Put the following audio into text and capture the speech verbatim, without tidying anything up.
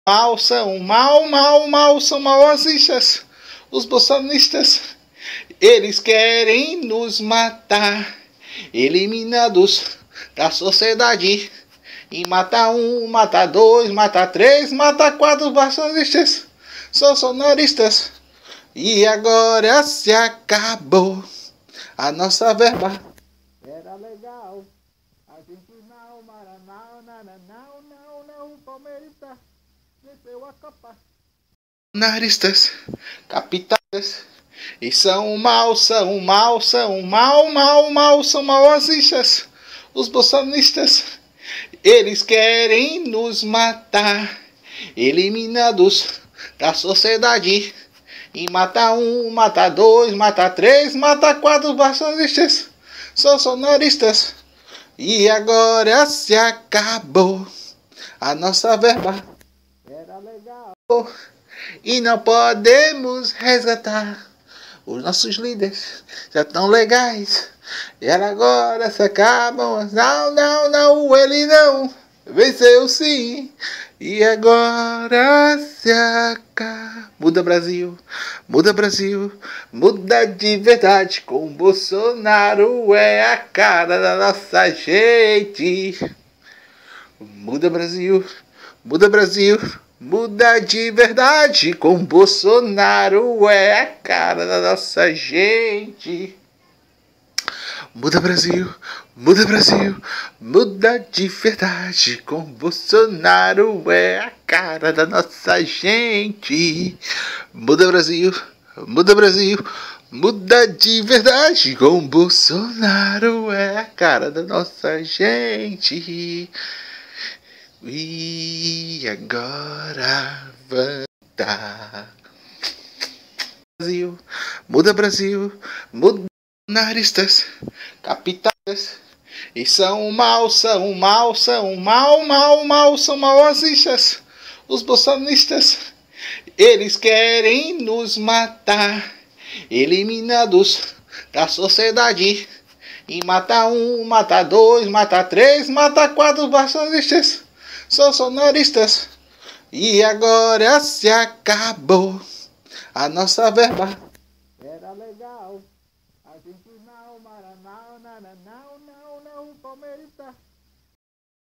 Mal são, mal, mal, mal são maoístas, os bolsonistas, eles querem nos matar, eliminados da sociedade. E mata um, mata dois, mata três, mata quatro bolsonistas, são sonoristas. E agora se acabou a nossa verba. Era legal. A gente não, Maranhão, não, não, não, Palmeirista, venceu a Copa. Naristas, capitalistas, e são mal, são mal, são mal, mal, mal, são maoístas, os bolsonistas, eles querem nos matar, eliminados da sociedade. E mata um, mata dois, mata três, mata quatro bolsonistas, são sonoristas. E agora se acabou a nossa verba. Era legal. E não podemos resgatar. Os nossos líderes já estão legais. E agora se acabam. Não, não, não, ele não. Venceu sim. E agora se acaba. Muda Brasil, muda Brasil, muda de verdade. Com Bolsonaro é a cara da nossa gente. Muda Brasil, muda Brasil, muda de verdade. Com Bolsonaro é a cara da nossa gente. Muda Brasil, muda Brasil, muda de verdade. Com Bolsonaro é a cara da nossa gente. Muda Brasil, muda Brasil, muda de verdade. Com Bolsonaro é a cara da nossa gente. E agora vanta. Brasil, muda Brasil, muda. Naristas, capitalistas, e são mal, são mal, são mal, mal, mal, são maoístas, os bolsonistas, eles querem nos matar, eliminados da sociedade. E mata um, mata dois, mata três, mata quatro bolsonistas, são sonoristas. E agora se acabou a nossa verba.